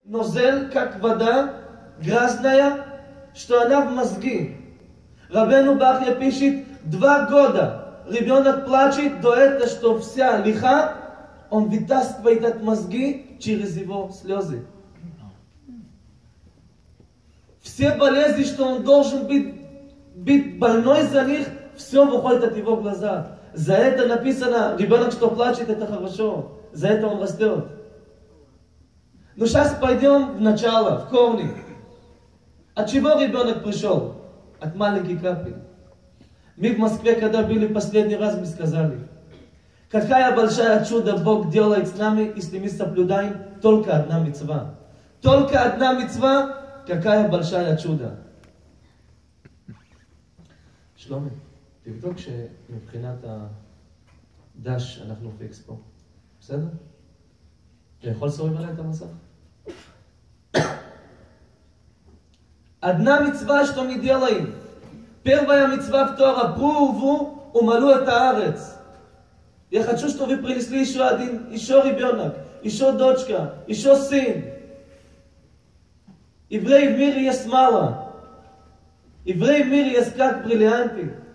нозель, как вода, грязная, что она в мозги. Рабейну Бахья пишет, 2 года ребенок плачет до этого, что вся лиха, он вытаскивает от мозги через его слезы. Все болезни, что он должен быть больной за них, все выходит от его глаза. За это написано, ребенок, что плачет, это хорошо. За это он растет. Но сейчас пойдем в начало, в корни. От чего ребенок пришел? От маленьких капель. Мы в Москве, когда были последний раз, мы сказали, какая большая чудо Бог делает с нами, если мы соблюдаем только одна мицва. Только одна мицва, какая большая чудо. שלומי, תבדוק שמבחינת הדש אנחנו פיקס פה. בסדר? אתה יכול לסובב עליי את המסך? Одна мицва, что мы делаем. Первая мицва в Тора. Пруву умалу это арец. Я хочу, чтобы вы принесли еще ребенок, еще дочка, еще сын. Евреев в мире есть мало. Евреи в мире есть как бриллианты.